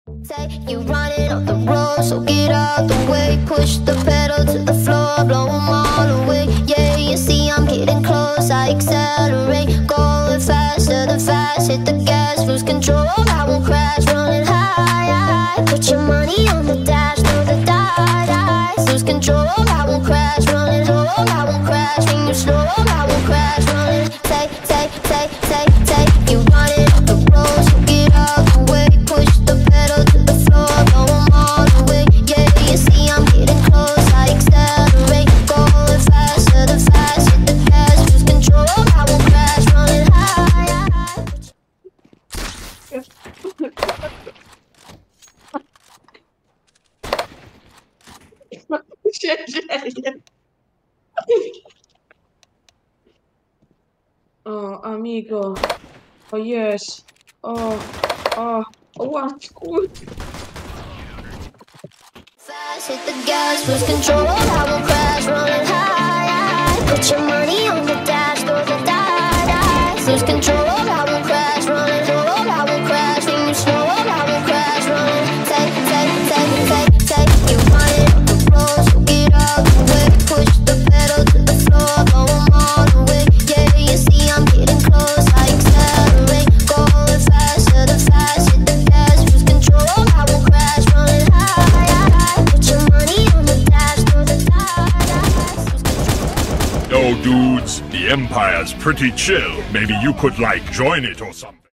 Say you running up the road, so get out the way. Push the pedal to the floor, blow them all away. Yeah, you see I'm getting close, I accelerate. Going faster than fast, hit the gas, lose control. I won't crash, running high. Put your money on the dash, throw the dice. Lose control, I won't crash, running low. I won't crash, when you slow, I won't crash, running. Take, you running up the road, so get out the way. Push the pedal to the floor, blow them all away. Yeah, you see I'm getting close, I accelerate. Going faster than fast, hit the gas, lose control. I won't crash, running high. 谢谢。amigo. Oh, yes. Oh, what? Fast, hit the gas, lose control. I won't crash, running high. Put your money on the dash, throw the dice. Lose control, I won't crash, running low. I won't crash, when you slow. I won't crash, running. Take. You running up the road, so get out the way. Push the pedal to the floor, blow them all away. Yeah, you see I'm getting close, I accelerate. Going faster than fast, hit the gas, lose control. I won't crash, running high. Put your money on the dash, throw the dice. Yo, dudes, the Empire's pretty chill. Maybe you could, like, join it or something.